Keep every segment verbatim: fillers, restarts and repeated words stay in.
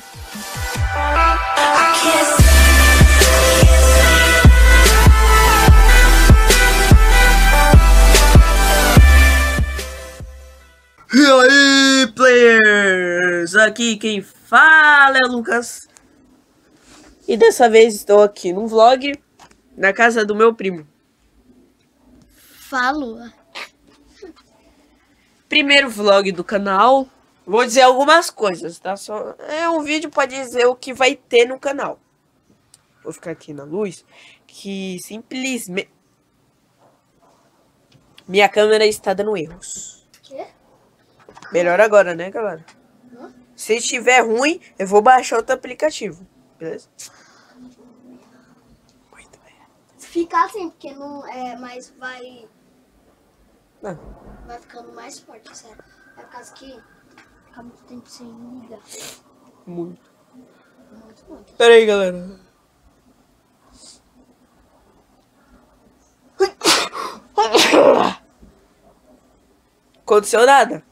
E aí, players? Aqui quem fala é o Lucas. E dessa vez estou aqui num vlog na casa do meu primo. Falo. Primeiro vlog do canal. Vou dizer algumas coisas, tá? Só é um vídeo para dizer o que vai ter no canal. Vou ficar aqui na luz, que simplesmente minha câmera está dando erros. Quê? Melhor agora, né, galera? Hã? Se estiver ruim, eu vou baixar outro aplicativo, beleza? Muito bem. Fica assim, porque não é, mas vai Não. vai ficando mais forte, sério. É por causa que fica muito tempo sem ligar. Muito. Muito, muito. Pera aí, galera. Aconteceu nada.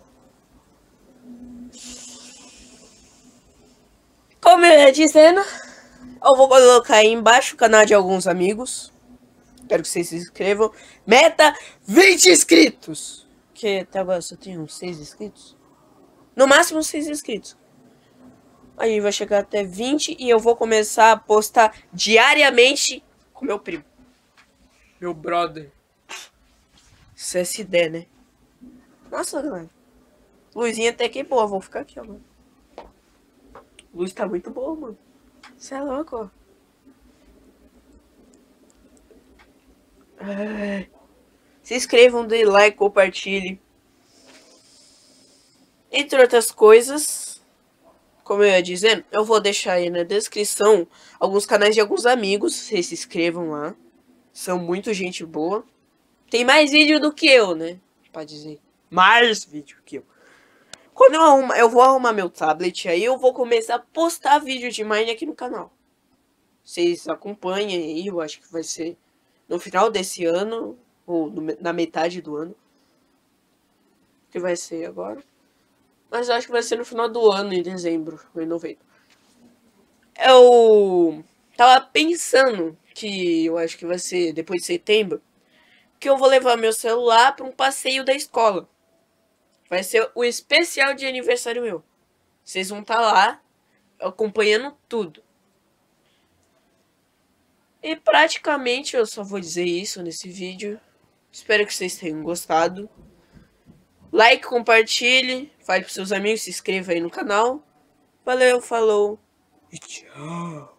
Como eu ia dizendo, eu vou colocar aí embaixo o canal de alguns amigos. Quero que vocês se inscrevam. Meta vinte inscritos. Que até agora só tem uns seis inscritos. No máximo seis inscritos. Aí vai chegar até vinte e eu vou começar a postar diariamente com meu primo. Meu brother. Se essa ideia, né? Nossa, galera. Luzinha até que boa. Vou ficar aqui, ó, mano. Luz tá muito boa, mano. Você é louco, ó. Ai. Se inscrevam, dê like, compartilhe. Entre outras coisas, como eu ia dizendo, eu vou deixar aí na descrição alguns canais de alguns amigos. Vocês se inscrevam lá. São muito gente boa. Tem mais vídeo do que eu, né? Pra dizer. Mais vídeo que eu. Quando eu arrumar, eu vou arrumar meu tablet, aí eu vou começar a postar vídeo de Mine aqui no canal. Vocês acompanhem aí, eu acho que vai ser no final desse ano, ou no, na metade do ano. Que vai ser agora. Mas eu acho que vai ser no final do ano, em dezembro, ou em novembro. Eu tava pensando que eu acho que vai ser depois de setembro, que eu vou levar meu celular para um passeio da escola. Vai ser o especial de aniversário meu. Vocês vão estar lá acompanhando tudo. E praticamente eu só vou dizer isso nesse vídeo. Espero que vocês tenham gostado. Like, compartilhe, fale para seus amigos, se inscreva aí no canal. Valeu, falou e tchau.